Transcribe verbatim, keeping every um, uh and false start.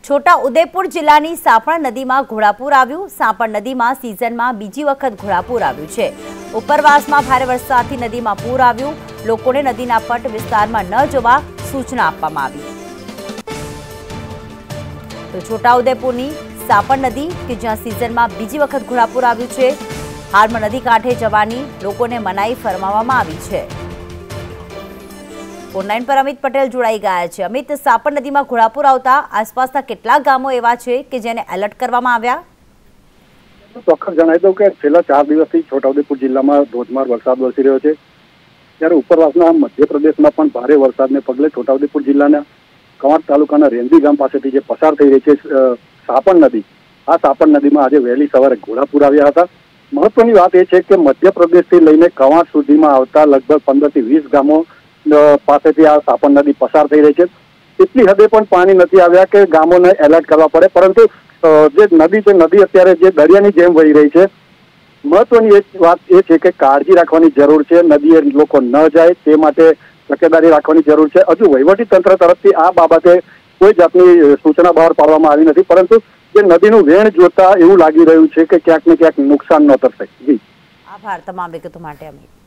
છોટા ઉદેપુર જિલ્લાની સાપણ નદીમાં ઘોડાપૂર આવ્યું। સાપણ નદીમાં સિઝનમાં બીજી વખત ઘોડાપૂર આવ્યું છે। ઉપરવાસમાં ભારે વરસાદથી નદીમાં પૂર આવ્યું। લોકોને નદીના પટ વિસ્તારમાં ન જવા સૂચના આપવામાં આવી। તો છોટા ઉદેપુરની સાપણ નદી કે જ્યાં સિઝનમાં બીજી વખત ઘોડાપૂર આવ્યું છે, હાલમાં નદી કાંઠે જવાની લોકોને મનાઈ ફરમાવવામાં આવી છે। ઓનલાઈન પર અમિત પટેલ જોડાઈ ગયા છે। અમિત, સાપણ નદીમાં ઘોડાપૂર આવતા આસપાસના કેટલાક ગામો એવા છે કે જેને એલર્ટ કરવામાં આવ્યા? ચોક્કસ જણાવી દઉં કે છેલ્લા ચાર દિવસથી છોટાઉદેપુર જિલ્લામાં ધોધમાર વરસાદ વરસી રહ્યો છે, ત્યારે ઉપરવાસના મધ્યપ્રદેશમાં પણ ભારે વરસાદને પગલે છોટાઉદેપુર જિલ્લાના કવાંટ તાલુકાના રેંદી ગામ પાસેથી જે પસાર થઈ રહી છે સાપણ નદી, આ સાપણ નદીમાં આજે વહેલી સવારે ઘોડાપૂર આવ્યા હતા। મહત્વની વાત એ છે કે મધ્યપ્રદેશથી લઈને કવાંટ સુધીમાં આવતા લગભગ પંદર થી વીસ ગામો પાસેથી આ સાપણ નદી પસાર થઈ રહી છે। એટલી હદે પણ પાણી નથી આવ્યા કે ગામોને એલર્ટ કરવા પડે, પરંતુ જે નદી છે નદી અત્યારે જે દરિયાની જેમ વહી રહી છે। મહત્વની એક વાત એ છે કે કાળજી રાખવાની જરૂર છે, નદીએ લોકો ન જાય તે માટે તકેદારી રાખવાની જરૂર છે। હજુ વહીવટી તંત્ર તરફથી આ બાબતે કોઈ જાતની સૂચના બહાર પાડવામાં આવી નથી, પરંતુ જે નદીનું વેણ જોતા એવું લાગી રહ્યું છે કે ક્યાંક ને ક્યાંક નુકસાન ન થશે। જી, આભાર તમામ વિગતો માટે અમિત।